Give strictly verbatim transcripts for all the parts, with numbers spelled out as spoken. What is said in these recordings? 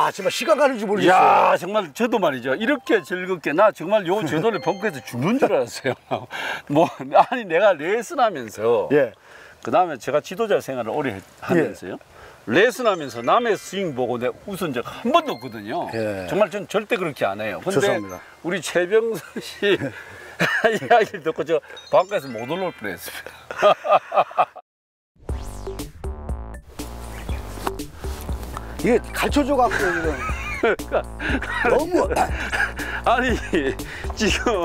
야, 정말 시간 가는 줄 모르겠어요. 야, 정말 저도 말이죠. 이렇게 즐겁게 나 정말 요 저돌에 벙커에서 죽는 줄 알았어요. 뭐 아니 내가 레슨하면서 예. 그 다음에 제가 지도자 생활을 오래 하면서요. 예. 레슨하면서 남의 스윙 보고 내가 웃은 적 한 번도 없거든요. 예. 정말 전 절대 그렇게 안 해요. 근데 죄송합니다. 우리 최병선 씨 이야기를 듣고 저 벙커에서 못 올라올 뻔했습니다. 이게 가르쳐줘 갖고 지금 너무 아니 지금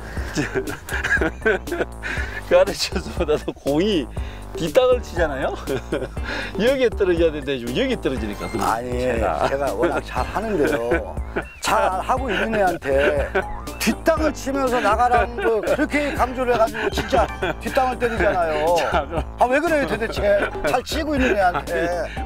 가르쳐서보다도 공이 뒷땅을 치잖아요. 여기에 떨어져야 되는데 지금 여기 떨어지니까. 아니 제가, 제가 워낙 잘 하는데요. 잘 하고 있는 애한테 뒷땅을 치면서 나가라는 거 그렇게 강조를 해가지고 진짜 뒷땅을 때리잖아요. 아 왜 그래요 도대체? 잘 치고 있는 애한테.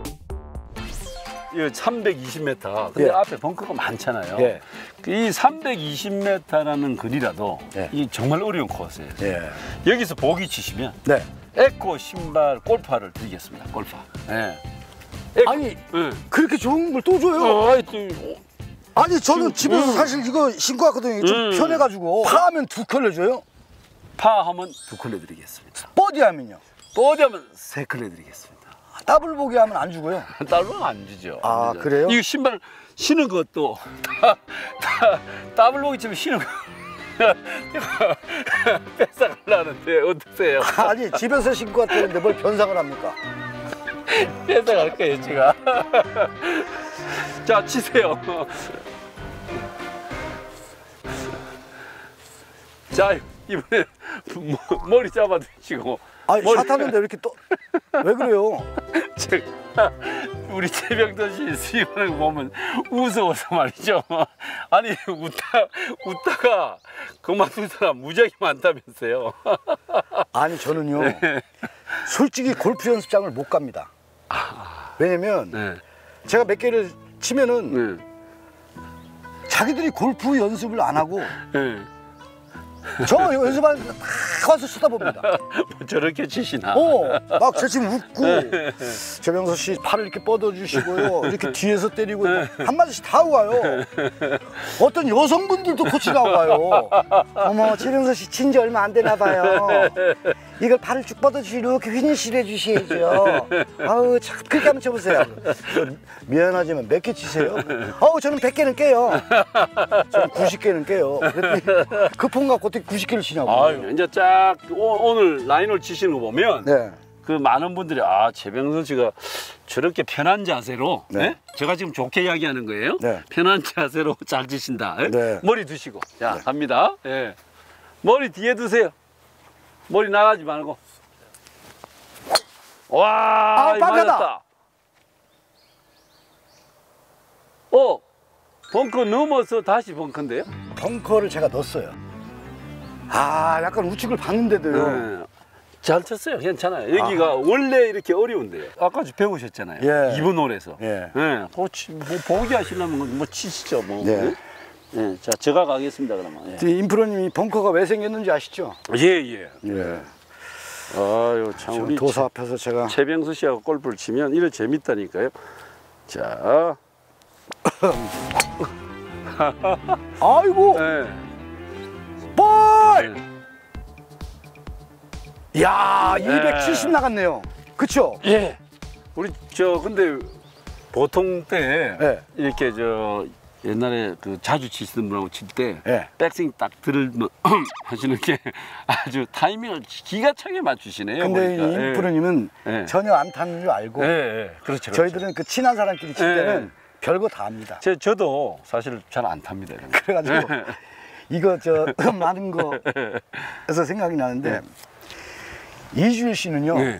이 삼백이십 미터. 근데 예. 앞에 벙커가 많잖아요. 예. 이 삼백이십 미터라는 거리라도 예. 이 정말 어려운 코스예요. 예. 여기서 보기 치시면 네. 에코 신발 골파를 드리겠습니다. 골파. 예. 에코. 아니 예. 그렇게 좋은 걸 또 줘요? 어, 아니, 또, 아니 저는 지금, 집에서 음. 사실 이거 신고 왔거든요. 좀 음. 편해가지고. 파하면 두 컬러 줘요? 파하면 두 컬러 드리겠습니다. 버디하면요? 버디하면 세 컬러 드리겠습니다. 더블 보기 하면 안 주고요? 더블 보기 안 주죠. 아, 안 주죠. 그래요? 이거 신발 신은 것도 다, 다 더블 보기 치면 신은 거 뺏어가려는데 어떠세요? 아니 집에서 신고 왔다는데 뭘 변상을 합니까? 뺏어갈 거예요 제가. 자 치세요. 자 이번에 머리 잡아주시고. 아니 샷 하는데 왜 이렇게 또 왜 그래요? 우리 최병선 씨 스윙하는 거 보면 무서워서 말이죠. 아니 웃다 웃다가 그만둔 사람 무지하게 많다면서요. 아니 저는요 네. 솔직히 골프 연습장을 못 갑니다. 왜냐면 네. 제가 몇 개를 치면은 네. 자기들이 골프 연습을 안 하고 네. 저 연습할 때 다 와서 쳐다봅니다. 뭐 저렇게 치시나? 어, 막 저 지금 웃고 최병선 씨 팔을 이렇게 뻗어주시고요. 이렇게 뒤에서 때리고 한 마디씩 다 와요. 어떤 여성분들도 코치가 와요. 어머 최병선 씨 친 지 얼마 안 되나 봐요. 이걸 팔을 쭉 뻗어주시 이렇게 휘니시를 해주셔야죠. 아우 참 그렇게 한번 쳐보세요. 미안하지만 몇 개 치세요? 어우 저는 백 개는 깨요. 저는 구십 개는 깨요. 그 폰 갖고 어떻게 구십 개를 치냐고. 아유, 이제 쫙 오, 오늘 라인을 치시는 거 보면 네. 그 많은 분들이 아 최병선 씨가 저렇게 편한 자세로 네. 네? 제가 지금 좋게 이야기하는 거예요. 네. 편한 자세로 잘 치신다. 네. 머리 두시고 자 네. 갑니다. 네. 머리 뒤에 두세요. 머리 나가지 말고. 와, 아, 맞았다. 어, 벙커 넘어서 다시 벙커인데요? 벙커를 제가 넣었어요. 아, 약간 우측을 봤는데도요. 네. 잘 쳤어요. 괜찮아요. 여기가 아. 원래 이렇게 어려운데요. 아까 배우셨잖아요. 예. 이번 홀에서. 예. 네. 뭐, 뭐 보기 하시려면 뭐 치시죠. 뭐. 네. 네. 자, 제가 가겠습니다. 그러면. 예. 임프로님이 벙커가 왜 생겼는지 아시죠? 예, 예. 예. 아유, 참 우리 도사 앞에서 제가 최병수 씨하고 골프를 치면 이래 재밌다니까요. 자. 아이고. 네. 볼! 네. 야, 이백칠십 네. 나갔네요. 그쵸? 예. 우리 저 근데 보통 때 네. 이렇게 저 옛날에 그 자주 치시던 분하고 칠 때 네. 백스윙 딱 들으면 하시는 게 아주 타이밍을 기가 차게 맞추시네요. 근데 임프로님은 네. 전혀 안 타는 줄 알고 네, 네. 그렇죠, 그렇죠. 저희들은 그 친한 사람끼리 칠 때는 네. 별거 다 합니다. 제, 저도 사실 잘 안 탑니다. 그래가지고 네. 이거 저 많은 거에서 생각이 나는데 네. 이주일 씨는요. 네.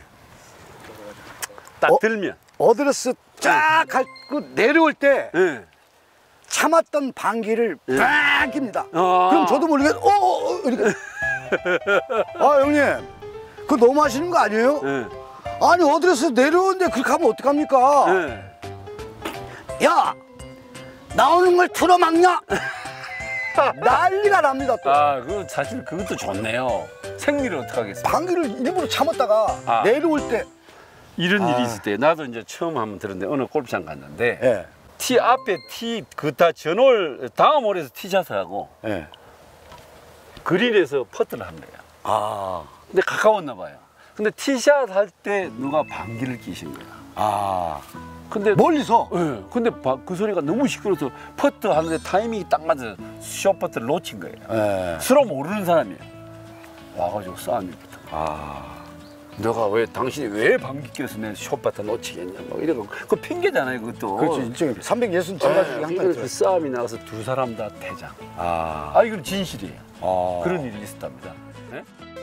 딱 어, 들면 어드레스 쫙 밟고 내려올 때 네. 참았던 방귀를 네. 빡 깁니다. 아 그럼 저도 모르게 어, 어 이렇게 아 형님 그거 너무 하시는 거 아니에요? 네. 아니 어드레스 내려오는데 그렇게 하면 어떡합니까? 네. 야 나오는 걸 틀어막냐? 난리가 납니다 또. 아, 그 사실 그것도 좋네요. 생리를 어떻게 하겠습니까? 방귀를 일부러 참았다가 아. 내려올 때 이런 아. 일이 있을 때 나도 이제 처음 한번 들었는데 어느 골프장 갔는데 네. 티 앞에 티 그 다 전홀 다음 홀에서 티샷을 하고 네. 그린에서 퍼트를 한 거예요. 아. 근데 가까웠나 봐요. 근데 티샷 할 때 누가 방귀를 뀌신 거야. 아. 근데 멀리서? 네. 근데 바, 그 소리가 너무 시끄러워서 퍼트 하는데 타이밍이 딱 맞아서 숏 퍼트를 놓친 거예요. 네. 서로 모르는 사람이에요. 와가지고 싸움이 붙어. 아. 너가 왜 당신이 왜 방귀 뀌어서 내 숏 퍼트 놓치겠냐 막 이러고 그 핑계잖아요 그것도. 그렇죠. 인정해. 삼백육십칠 가지 한 네, 그 싸움이 나서 두 사람 다 퇴장. 아. 아 이건 진실이에요. 아. 그런 일이 있었답니다. 네?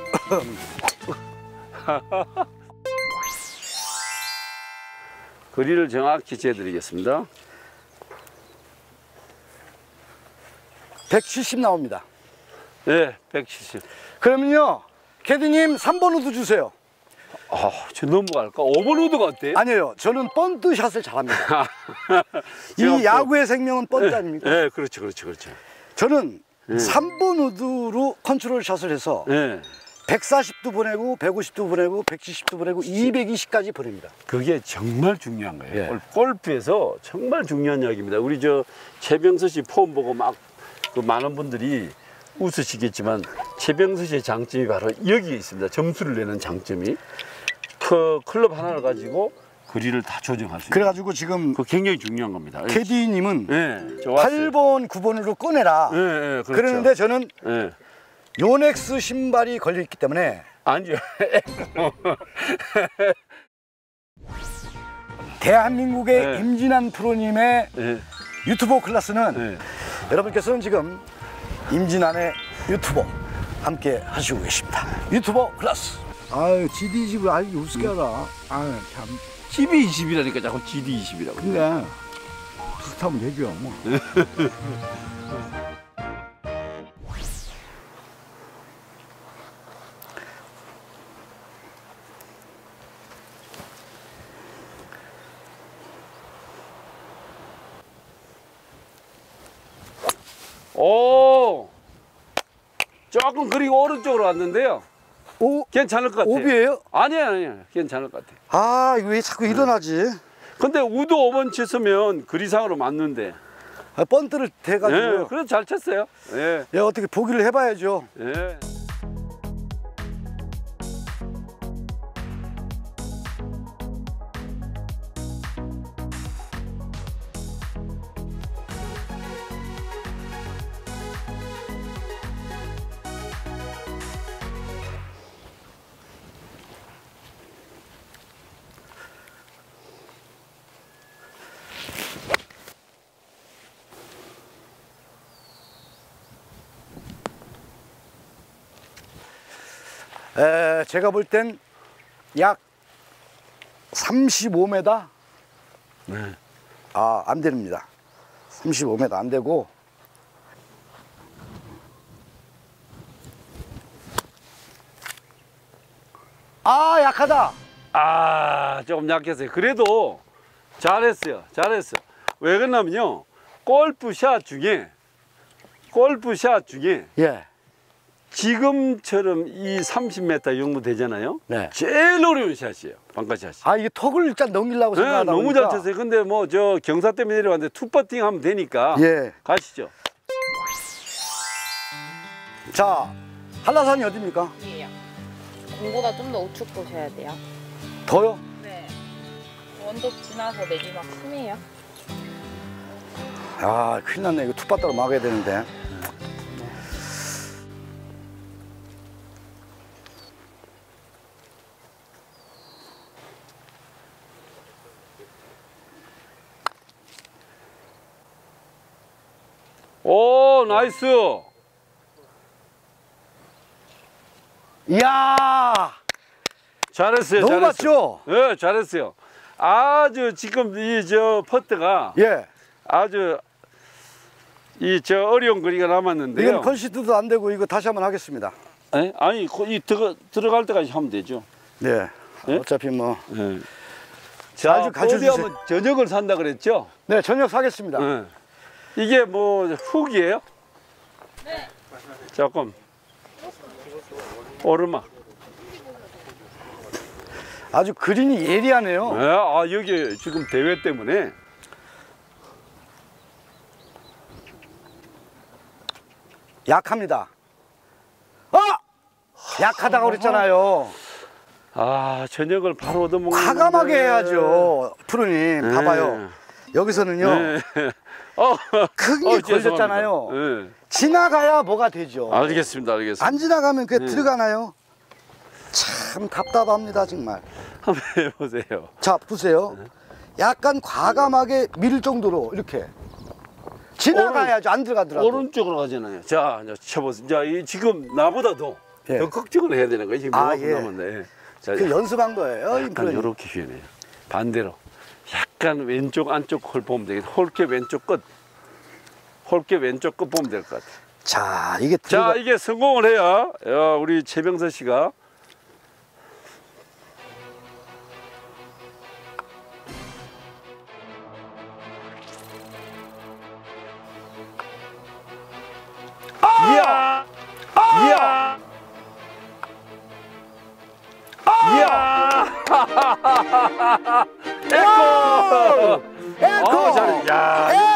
거리를 정확히 재드리겠습니다. 백칠십 나옵니다. 네, 백칠십. 그러면요, 캐디님 삼 번 우드 주세요. 아, 저 넘어갈까? 오 번 우드가 어때요? 아니에요. 저는 번트 샷을 잘합니다. 이 야구의 생명은 번트 아닙니까? 네, 그렇죠, 그렇죠, 그렇죠. 저는 네. 삼 번 우드로 컨트롤 샷을 해서 네. 백사십도 보내고 백오십도 보내고 백칠십도 보내고 이백이십까지 보냅니다. 그게 정말 중요한 거예요. 예. 골프에서 정말 중요한 이야기입니다. 우리 저 최병서 씨 폼 보고 막 그 많은 분들이 웃으시겠지만 최병서 씨의 장점이 바로 여기에 있습니다. 점수를 내는 장점이. 그 클럽 하나를 가지고 거리를 다 조정할 수 있어요. 그래가지고 지금 그 굉장히 중요한 겁니다. 캐디님은 네, 팔 번, 구 번으로 꺼내라. 네, 네, 그렇죠. 그러는데 저는 네. 요넥스 신발이 걸려있기 때문에 아니요. 대한민국의 네. 임진환 프로님의 네. 유튜버 클래스는 네. 여러분께서는 지금 임진환의 유튜버 함께 하시고 계십니다. 유튜버 클래스. 아유, 지디 집을 알기 우습게 하다. 아유, 참. 지디 이십이라니까 자꾸 지디 이십이라고. 그래. 비슷하면 되죠, 뭐. 오, 조금 그리고 오른쪽으로 왔는데요. 오, 괜찮을 것 같아요. 오비예요? 아니에요, 아니에요. 괜찮을 것 같아요. 아, 이거 왜 자꾸 일어나지? 근데 우드 오 번 쳤으면 거리상으로 맞는데. 아, 번트를 대가지고. 예, 그래도 잘 쳤어요. 예. 예, 어떻게 보기를 해봐야죠. 예. 에, 제가 볼 땐 약 삼십오 미터? 네. 아, 안 됩니다. 삼십오 미터 안 되고. 아, 약하다. 아, 조금 약했어요. 그래도 잘했어요. 잘했어. 왜 그러냐면요. 골프샷 중에, 골프샷 중에, 예. 지금처럼 이 삼십 미터 정도 되잖아요. 네. 제일 어려운 샷이에요. 방카샷이. 아, 이게 턱을 일단 넘기려고 네, 생각하다 너무 보니까. 잘 쳤어요. 근데 뭐 저 경사 때문에 내려왔는데 투퍼팅 하면 되니까. 예. 가시죠. 자, 한라산이 어디입니까? 이에요. 공보다 좀 더 우측 보셔야 돼요. 더요? 네. 원덕 지나서 내리막 심해요. 아, 큰일 났네. 이거 툭바따로 막아야 되는데. 오, 나이스. 이야! 잘했어요. 너무 잘했어요. 맞죠? 네, 잘했어요. 아주 지금 이 저 퍼트가 예. 아주 이 저 어려운 거리가 남았는데요. 이건 컨시드도 안 되고 이거 다시 한번 하겠습니다. 에? 아니 이 들어 들어갈 때까지 하면 되죠. 네. 예? 어차피 뭐. 네. 자, 자, 가르쳐주세요. 하면 저녁을 산다 그랬죠? 네, 저녁 사겠습니다. 네. 이게 뭐 훅이에요? 네. 조금 오르막. 아주 그린이 예리하네요. 네, 아 여기 지금 대회 때문에 약합니다. 어! 약하다고 그랬잖아요. 아, 저녁을 바로 얻어먹는 과감하게 해야죠. 프로님, 네. 봐봐요. 여기서는요. 네. 어, 큰 게 어, 걸렸잖아요. 네. 지나가야 뭐가 되죠. 알겠습니다, 알겠습니다. 안 지나가면 그게 네. 들어가나요? 참 답답합니다, 정말. 한번 해보세요. 자, 보세요. 네. 약간 과감하게 밀 정도로 이렇게. 지나가야죠. 안 들어가더라도. 오른쪽으로 가잖아요. 자, 이제 쳐보세요. 자, 이 지금 나보다도 예. 더 걱정을 해야 되는 거예요. 지금 아, 예. 남았네. 자, 그 연습한 거예요. 약간 이렇게 휘어내요. 반대로. 약간 왼쪽 안쪽 홀 보면 되겠다. 홀캡 왼쪽 끝. 홀캡 왼쪽 끝 보면 될 것 같아요. 자, 이게 들어가... 자, 이게 성공을 해야 우리 최병서 씨가 이야! 이야! 이야! 에코! 에코! 어, 잘, 야,